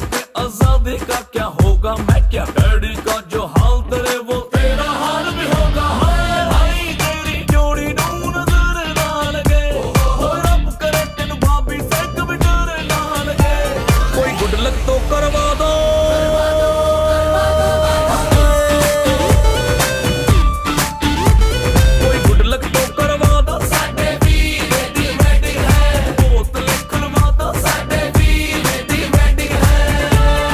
के आजादी का क्या होगा, मैं क्या डैडी का जो हाल तेरे वो तेरा हाल भी होगा। भाई तेरी जोड़ी नू नजर ना लगे, रब करे तेन भाभी से कभी डर ना लगे। कोई गुड लक तो करवा दो, कोई गुड लक तो करवा दो। साडे वीरे दी वेडिंग है, बोतल खुलवा दो। साडे वीरे दी वेडिंग है।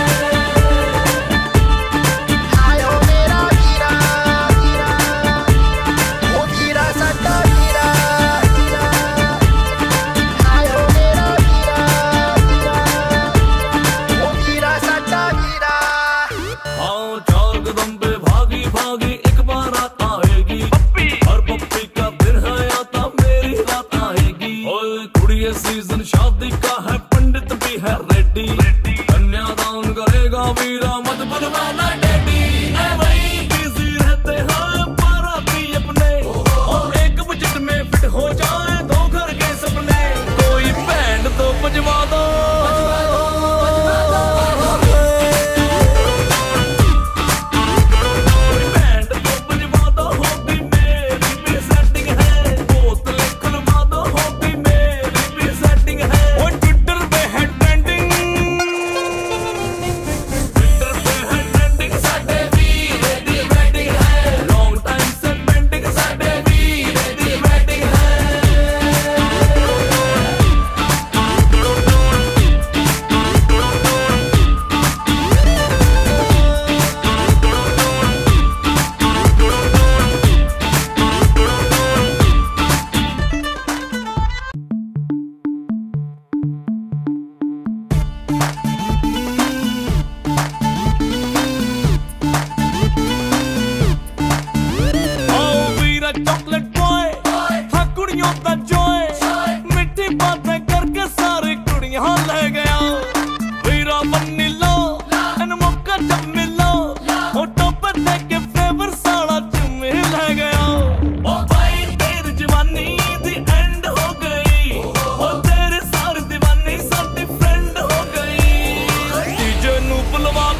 आयो मेरा वीरा वीरा, ओ वीरा साडा वीरा वीरा। आयो मेरा वीरा वीरा, ओ वीरा साडा वीरा। हाँ चार कदम पे भागी भागी एक बार रात आएगी, हर पप्पी का दिन है आता मेरी रात आएगी। ओए कुड़िए सीजन शादी का है, पंडित भी है रेडी, कन्यादान करेगा वीरा मत बुलवाना डैडी। ऐ वही बिजी रहते हैं बाराती अपने, और एक बजट में फिट हो जाए दो घर के सपने। कोई बैंड तो बजवा दो, कोई बैंड तो बजवा दो। होगी मेरी भी सेटिंग है, बोतल खुलवा दो। होगी मेरी भी सेटिंग है। वो ट्विटर पे है ट्रेंडिंग, ट्विटर पे है ट्रेंडिंग। साडे वीरे दी वेडिंग है, लॉन्ग टाइम से पेंडिंग। साडे वीरे दी वेडिंग है। आओ वीरा चॉकलेट बॉय, हाँ कुड़ियों का जॉय, मिठी बातें करके सारी कुड़ियां ले गया। वीरा बन्नी लो इन मौका जब मिलो, होठों पे देके फेवर सारा चुम्मी ले गया। ओ भाई तेरी जवानी दी एंड हो गई, ओ तेरी सारी दीवानी साडी फ्रेंड हो गई। डीजे नू बुलवा